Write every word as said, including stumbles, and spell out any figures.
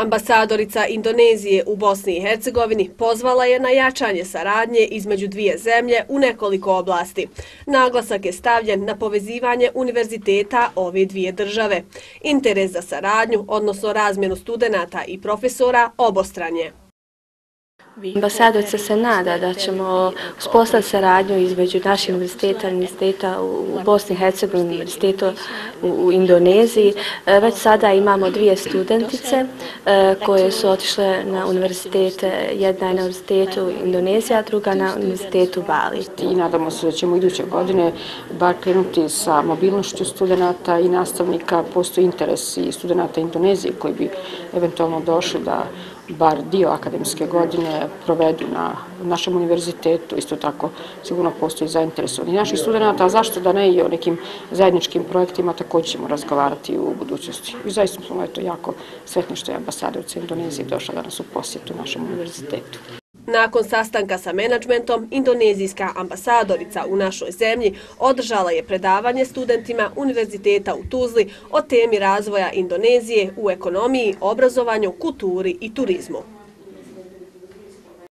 Ambasadorica Indonezije u Bosni i Hercegovini pozvala je na jačanje saradnje između dvije zemlje u nekoliko oblasti. Naglasak je stavljen na povezivanje univerziteta ove dvije države. Interes za saradnju, odnosno razmjenu studenata i profesora, obostran je. Ambasadorica se nada da ćemo uspostaviti saradnju između naših univerziteta, univerziteta u Bosni i Hercegovini, univerziteta u Indoneziji. Već sada imamo dvije studentice koje su otišle na univerzitete, jedna je na univerzitetu Indonezija, a druga na univerzitetu Bali. I nadamo se da ćemo iduće godine bar krenuti sa mobilnošću studenata i nastavnika. Postoji interes i studenata Indonezije koji bi eventualno došli da bar dio akademske godine provedu na našem univerzitetu. Isto tako sigurno postoji zainteresovani naših studenata, a zašto da ne i o nekim zajedničkim projektima također ćemo razgovarati u budućnosti. I zaista smo eto jako sretni što je ambasadorica Indonezije došla danas u posjetu našem univerzitetu. Nakon sastanka sa menadžmentom, indonezijska ambasadorica u našoj zemlji održala je predavanje studentima Univerziteta u Tuzli o temi razvoja Indonezije u ekonomiji, obrazovanju, kulturi i turizmu.